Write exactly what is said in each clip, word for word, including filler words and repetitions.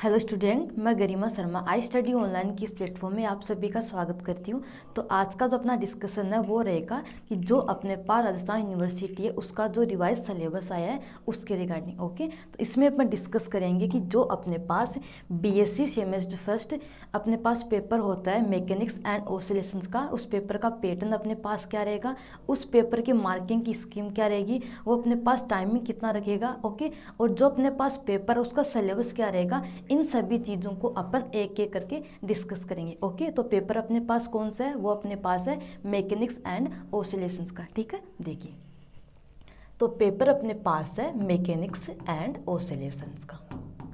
Hello student, मैं Garima Sharma I study online की इस प्लेटफॉर्म में आप सभी का स्वागत करती हूँ। तो आज का जो अपना डिस्कशन है वो रहेगा कि जो अपने पास राजस्थान यूनिवर्सिटी है उसका जो रिवाइज सिलेबस आया है उसके रिगार्डिंग। ओके, तो इसमें अपन डिस्कस करेंगे कि जो अपने पास बीएससी सेमेस्टर फर्स्ट अपने पास पेपर होता है मैकेनिक्स एंड ऑसिलेशंस का, उस पेपर का पैटर्न अपने पास क्या रहेगा, उस पेपर की मार्किंग की स्कीम क्या रहेगी, वो अपने पास टाइमिंग कितना रखेगा। ओके, और जो अपने पास पेपर है उसका सिलेबस क्या रहेगा, इन सभी चीज़ों को अपन एक एक करके डिस्कस करेंगे। ओके, तो पेपर अपने पास कौन सा है, वो अपने पास है मैकेनिक्स एंड ऑसिलेशंस का। ठीक है, देखिए तो पेपर अपने पास है मैकेनिक्स एंड ऑसिलेशंस का।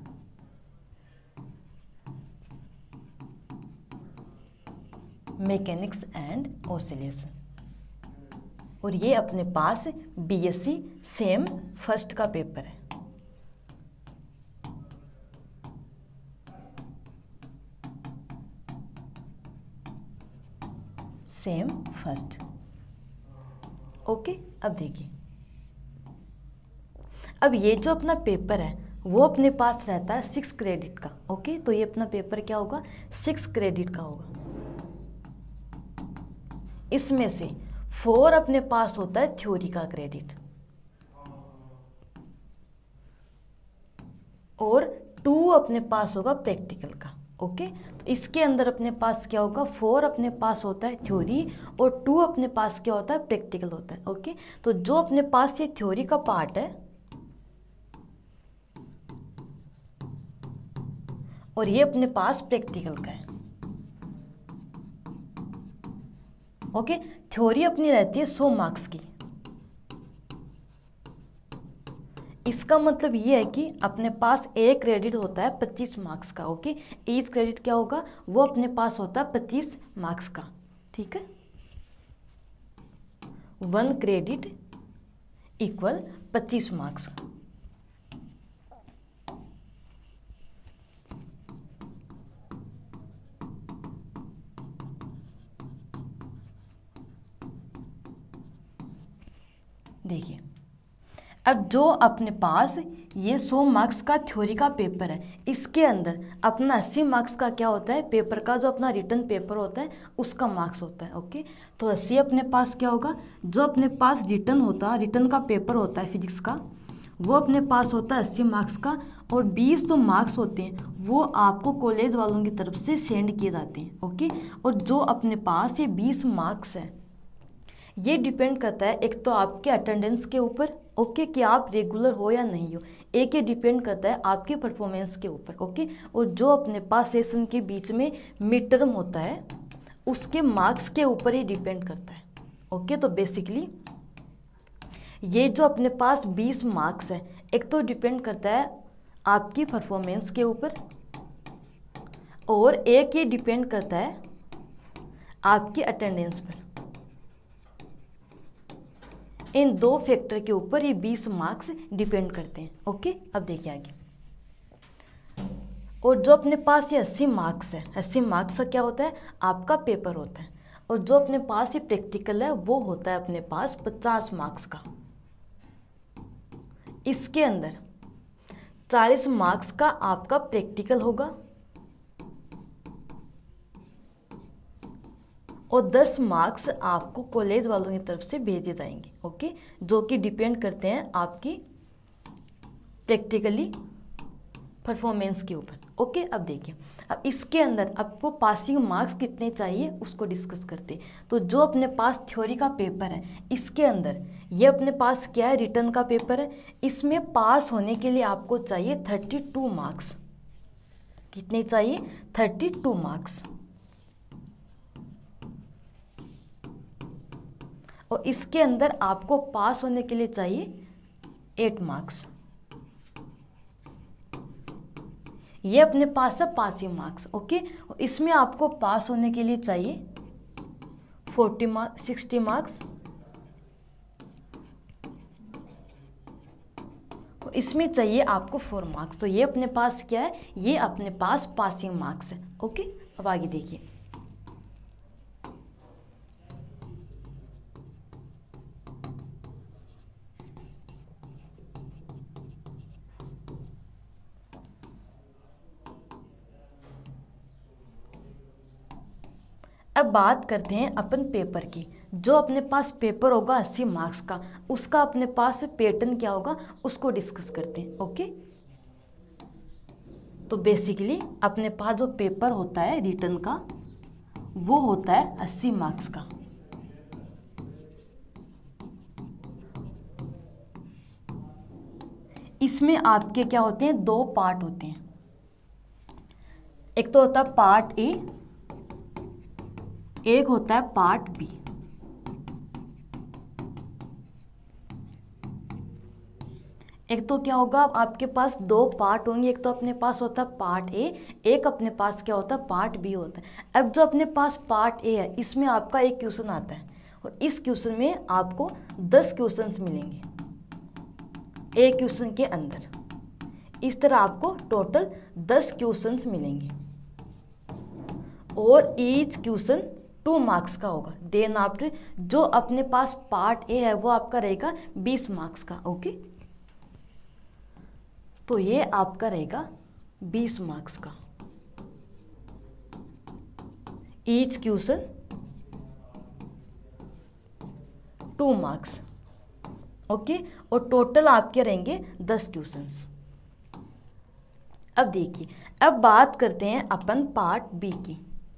मैकेनिक्स एंड ऑसिलेशन, और ये अपने पास बीएससी सेम फर्स्ट का पेपर है। Sem first. ओके, अब देखिए, अब ये जो अपना पेपर है वो अपने पास रहता है सिक्स क्रेडिट का। ओके, तो ये अपना पेपर क्या होगा, सिक्स क्रेडिट का होगा। इसमें से फोर अपने पास होता है थ्योरी का क्रेडिट और टू अपने पास होगा प्रैक्टिकल का। ओके, तो इसके अंदर अपने पास क्या होगा, फोर अपने पास होता है थ्योरी और टू अपने पास क्या होता है, प्रैक्टिकल होता है। ओके, तो जो अपने पास ये थ्योरी का पार्ट है और ये अपने पास प्रैक्टिकल का है। ओके, थ्योरी अपनी रहती है सौ मार्क्स की। इसका मतलब ये है कि अपने पास एक क्रेडिट होता है पच्चीस मार्क्स का। ओके, ईच क्रेडिट क्या होगा, वो अपने पास होता है पच्चीस मार्क्स का। ठीक है, वन क्रेडिट इक्वल पच्चीस मार्क्स। देखिए, अब जो अपने पास ये सौ मार्क्स का थ्योरी का पेपर है, इसके अंदर अपना अस्सी मार्क्स का क्या होता है, पेपर का जो अपना रिटर्न पेपर होता है उसका मार्क्स होता है। ओके, तो अस्सी अपने पास क्या होगा, जो अपने पास रिटर्न होता है, रिटर्न का पेपर होता है फिजिक्स का, वो अपने पास होता है अस्सी मार्क्स का, और बीस जो मार्क्स होते हैं वो आपको कॉलेज वालों की तरफ से सेंड किए जाते हैं। ओके, और जो अपने पास ये बीस मार्क्स है ये डिपेंड करता है एक तो आपके अटेंडेंस के ऊपर, ओके, कि आप रेगुलर हो या नहीं हो। एक ये डिपेंड करता है आपके परफॉर्मेंस के ऊपर। ओके, और जो अपने पास सेशन के बीच में मिड टर्म होता है उसके मार्क्स के ऊपर ही डिपेंड करता है। ओके, तो बेसिकली ये जो अपने पास बीस मार्क्स है, एक तो डिपेंड करता है आपकी परफॉर्मेंस के ऊपर और एक ये डिपेंड करता है आपकी अटेंडेंस पर। इन दो फैक्टर के ऊपर ये बीस मार्क्स डिपेंड करते हैं। ओके, अब देखिए आगे, और जो अपने पास ये अस्सी मार्क्स है, अस्सी मार्क्स का क्या होता है, आपका पेपर होता है, और जो अपने पास ये प्रैक्टिकल है वो होता है अपने पास पचास मार्क्स का। इसके अंदर चालीस मार्क्स का आपका प्रैक्टिकल होगा और दस मार्क्स आपको कॉलेज वालों की तरफ से भेजे जाएंगे। ओके, जो कि डिपेंड करते हैं आपकी प्रैक्टिकली परफॉर्मेंस के ऊपर। ओके, अब देखिए, अब इसके अंदर आपको पासिंग मार्क्स कितने चाहिए उसको डिस्कस करते हैं। तो जो अपने पास थ्योरी का पेपर है इसके अंदर ये अपने पास क्या है, रिटर्न का पेपर है, इसमें पास होने के लिए आपको चाहिए थर्टी टू मार्क्स। कितने चाहिए, थर्टी टू मार्क्स। और इसके अंदर आपको पास होने के लिए चाहिए एट मार्क्स। ये अपने पास है पासिंग मार्क्स। ओके, इसमें आपको पास होने के लिए चाहिए फोर्टी मार्क्स, सिक्सटी मार्क्स, इसमें चाहिए आपको फोर मार्क्स। तो ये अपने पास क्या है, ये अपने पास पासिंग मार्क्स है। ओके, अब आगे देखिए, अब बात करते हैं अपन पेपर की। जो अपने पास पेपर होगा अस्सी मार्क्स का, उसका अपने पास पैटर्न क्या होगा उसको डिस्कस करते हैं। ओके, तो बेसिकली अपने पास जो पेपर होता है रिटर्न का वो होता है अस्सी मार्क्स का। इसमें आपके क्या होते हैं, दो पार्ट होते हैं। एक तो होता है पार्ट ए, एक होता है पार्ट बी। एक तो क्या होगा, आपके पास दो पार्ट होंगे, एक तो अपने पास होता है पार्ट ए, एक अपने पास क्या होता है पार्ट बी होता है। अब जो अपने पास पार्ट ए है इसमें आपका एक क्वेश्चन आता है और इस क्वेश्चन में आपको दस क्वेश्चंस मिलेंगे एक क्वेश्चन के अंदर। इस तरह आपको टोटल दस क्वेश्चंस मिलेंगे और ईच क्वेश्चन टू मार्क्स का होगा। देन आफ्टर जो अपने पास पार्ट ए है वो आपका रहेगा बीस मार्क्स का। ओके, तो ये आपका रहेगा बीस मार्क्स का each question two marks. Okay, और टोटल आपके रहेंगे दस क्वेश्चंस। अब देखिए, अब बात करते हैं अपन पार्ट बी की।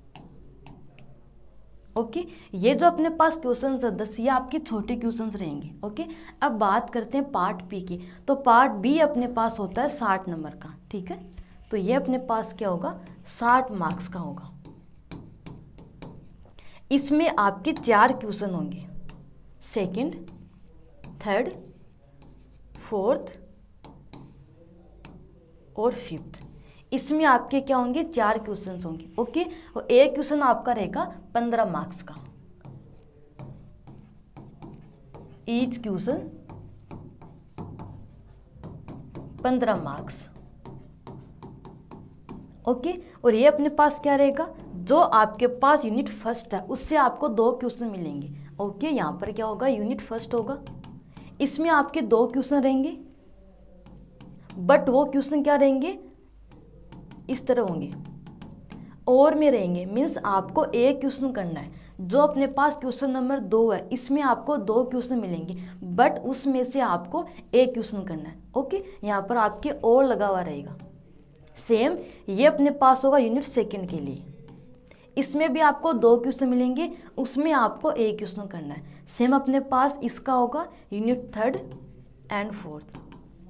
ओके, ये जो अपने पास क्वेश्चंस है दस, ये आपके छोटे क्वेश्चंस रहेंगे। ओके, अब बात करते हैं पार्ट बी की। तो पार्ट बी अपने पास होता है साठ नंबर का। ठीक है, तो ये अपने पास क्या होगा, साठ मार्क्स का होगा। इसमें आपके चार क्वेश्चन होंगे, सेकंड, थर्ड, फोर्थ और फिफ्थ। इसमें आपके क्या होंगे, चार क्वेश्चंस होंगे। ओके, और एक क्वेश्चन आपका रहेगा पंद्रह मार्क्स का। ईच क्वेश्चन पंद्रह मार्क्स। ओके, और ये अपने पास क्या रहेगा, जो आपके पास यूनिट फर्स्ट है उससे आपको दो क्वेश्चन मिलेंगे। ओके, यहाँ पर क्या होगा, यूनिट फर्स्ट होगा, इसमें आपके दो क्वेश्चन रहेंगे, बट वो क्वेश्चन क्या रहेंगे, इस तरह होंगे, और में रहेंगे। मीन्स आपको एक क्वेश्चन करना है। जो अपने पास क्वेश्चन नंबर दो है इसमें आपको दो क्वेश्चन मिलेंगे, बट उसमें से आपको एक क्वेश्चन करना है। ओके, यहाँ पर आपके और लगा हुआ रहेगा। सेम ये अपने पास होगा यूनिट सेकंड के लिए, इसमें भी आपको दो क्वेश्चन मिलेंगे, उसमें आपको एक क्वेश्चन करना है। सेम अपने पास इसका होगा यूनिट थर्ड एंड फोर्थ।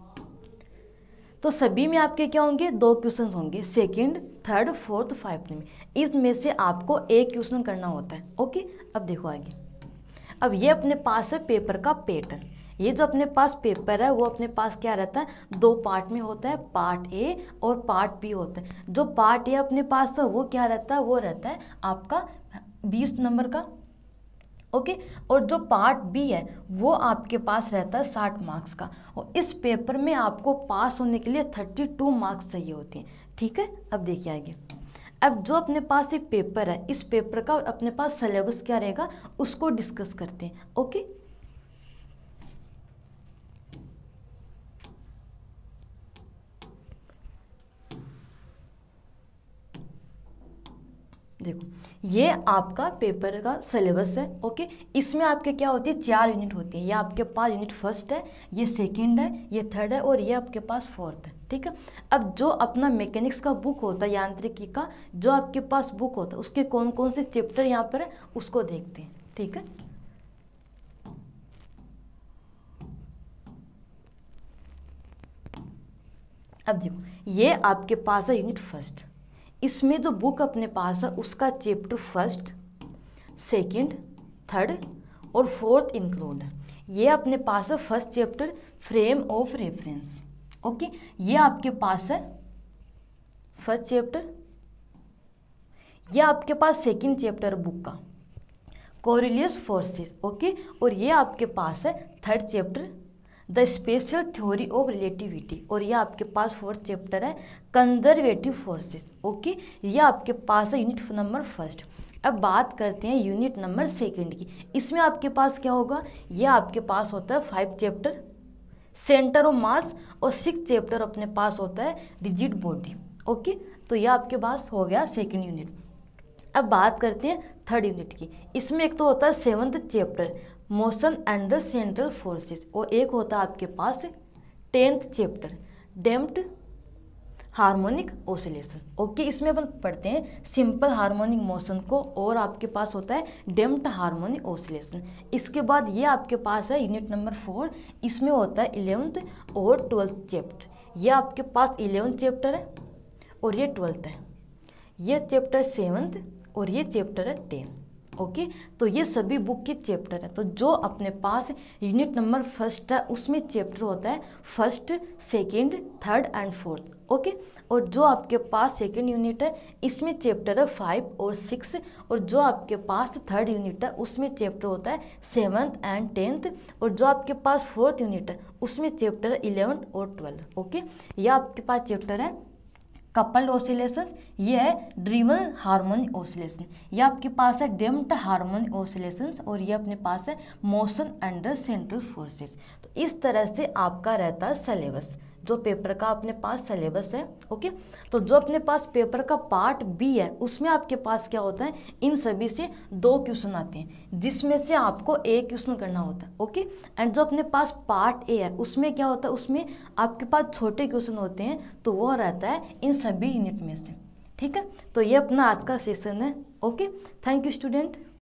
तो सभी में आपके क्या होंगे, दो क्वेश्चन होंगे, सेकंड, थर्ड, फोर्थ, फाइव्थ में। इसमें से आपको एक क्वेश्चन करना होता है। ओके, अब देखो आगे। अब ये अपने पास है पेपर का पैटर्न। ये जो अपने पास पेपर है वो अपने पास क्या रहता है, दो पार्ट में होता है, पार्ट ए और पार्ट बी होता है। जो पार्ट ए अपने पास है वो क्या रहता है, वो रहता है आपका बीस नंबर का। ओके, और जो पार्ट बी है वो आपके पास रहता है साठ मार्क्स का। और इस पेपर में आपको पास होने के लिए बत्तीस मार्क्स चाहिए होते हैं। ठीक है, अब देखिए आगे। अब जो अपने पास एक पेपर है, इस पेपर का अपने पास सिलेबस क्या रहेगा उसको डिस्कस करते हैं। ओके, देखो ये आपका पेपर का सिलेबस है। ओके, इसमें आपके क्या होती है, चार यूनिट होती है। ये आपके पास यूनिट फर्स्ट है, ये सेकंड है, ये थर्ड है और ये आपके पास फोर्थ है। ठीक है, अब जो अपना मैकेनिक्स का बुक होता है, यांत्रिकी का जो आपके पास बुक होता है, उसके कौन कौन से चैप्टर यहाँ पर है उसको देखते हैं। ठीक है, अब देखो ये आपके पास है यूनिट फर्स्ट। इसमें जो बुक अपने पास है उसका चैप्टर फर्स्ट, सेकंड, थर्ड और फोर्थ इंक्लूड है। ये अपने पास है first chapter frame of reference. Okay, ये आपके पास है फर्स्ट चैप्टर। ये आपके पास सेकंड चैप्टर बुक का कोरिलियस फोर्सेस। ओके, और ये आपके पास है third chapter the special theory of relativity. और ये आपके पास फोर्थ चैप्टर है कंजर्वेटिव फोर्सेस। ओके, ये आपके पास है यूनिट नंबर फर्स्ट। अब बात करते हैं यूनिट नंबर सेकंड की। इसमें आपके पास क्या होगा, ये आपके पास होता है five chapter centre of mass और सिक्स चैप्टर अपने पास होता है रिजिड बॉडी। ओके, तो ये आपके पास हो गया सेकंड यूनिट। अब बात करते हैं थर्ड यूनिट की। इसमें एक तो होता है seventh chapter motion and central forces, और एक होता है आपके पास tenth chapter damped harmonic oscillation. Okay, इसमें अपन पढ़ते हैं सिंपल हार्मोनिक मोशन को, और आपके पास होता है डैम्प्ड हार्मोनिक ऑसिलेशन। इसके बाद ये आपके पास है यूनिट नंबर फोर, इसमें होता है इलेवेंथ और ट्वेल्थ चैप्टर। ये आपके पास इलेवेंथ चैप्टर है और ये ट्वेल्थ है, ये चैप्टर सेवन्थ और ये चैप्टर है टेन। Okay okay? तो ये सभी बुक के चैप्टर है। तो जो अपने पास यूनिट नंबर फर्स्ट है उसमें चैप्टर होता है first, second, third and fourth. Okay, और जो आपके पास सेकंड यूनिट है इसमें चैप्टर है फाइव और सिक्स, और जो आपके पास थर्ड यूनिट है उसमें चैप्टर होता है सेवन्थ एंड टेंथ, और जो आपके पास फोर्थ यूनिट है उसमें चैप्टर है इलेवेंथ और ट्वेल्थ। ओके, यह आपके पास चैप्टर है कपल्ड ऑसिलेशंस, ये है ड्रिवन हार्मोनिक ऑसिलेशन, ये आपके पास है डैम्प्ड हार्मोनिक ऑसिलेशंस, और ये अपने पास है मोशन अंडर सेंट्रल फोर्सेस। तो इस तरह से आपका रहता है सिलेबस, जो पेपर का अपने पास सिलेबस है। ओके, तो जो अपने पास पेपर का पार्ट बी है उसमें आपके पास क्या होता है, इन सभी से दो क्वेश्चन आते हैं जिसमें से आपको एक क्वेश्चन करना होता है। ओके, एंड जो अपने पास पार्ट ए है उसमें क्या होता है, उसमें आपके पास छोटे क्वेश्चन होते हैं, तो वो रहता है इन सभी यूनिट में से। ठीक है, तो ये अपना आज का सेशन है। Okay, thank you student.